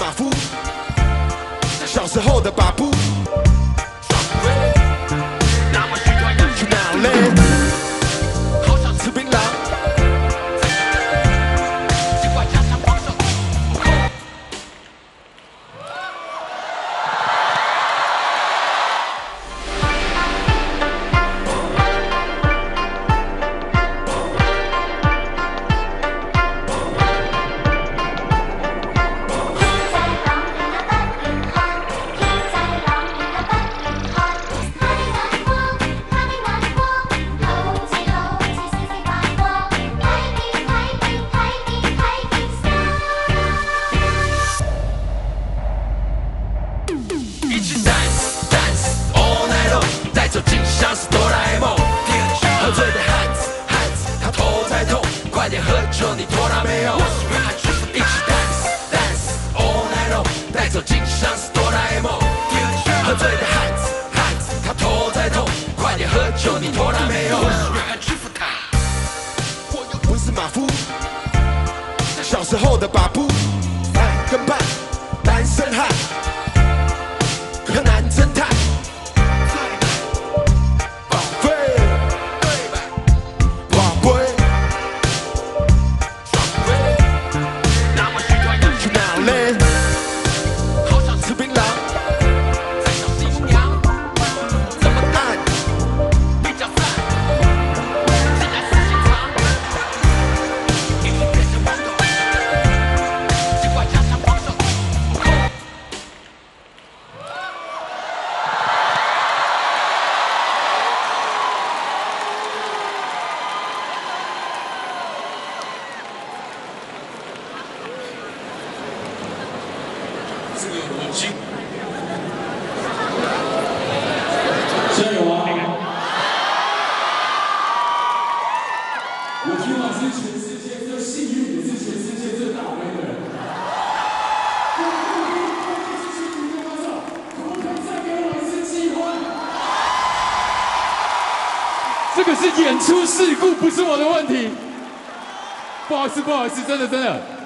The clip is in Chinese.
马夫，小时候的把布。去哪嘞？好想吃槟榔。一起 dance dance all night long， 带走进像是哆啦 A 梦。喝醉的汉子汉子，他头在痛，快点喝酒，你拖拉没有？一起 dance dance all night long， 带走进像是哆啦 A 梦。喝醉的汉子汉子，他头在痛，快点喝酒，你拖拉没有？我又不是马夫，小时候的把布，跟伴单身汉。柯南侦探，宝贝，宝贝，去哪嘞？好想吃槟榔。再小新娘，怎么按？比较赞。现在事情长，一起变成王头，习惯加强防守。这个逻辑， 加油啊！我今晚是全世界最幸运，也是全世界最倒霉的人。可不可以再给我一次机会？这个是演出事故，不是我的问题。不好意思，不好意思，真的真的。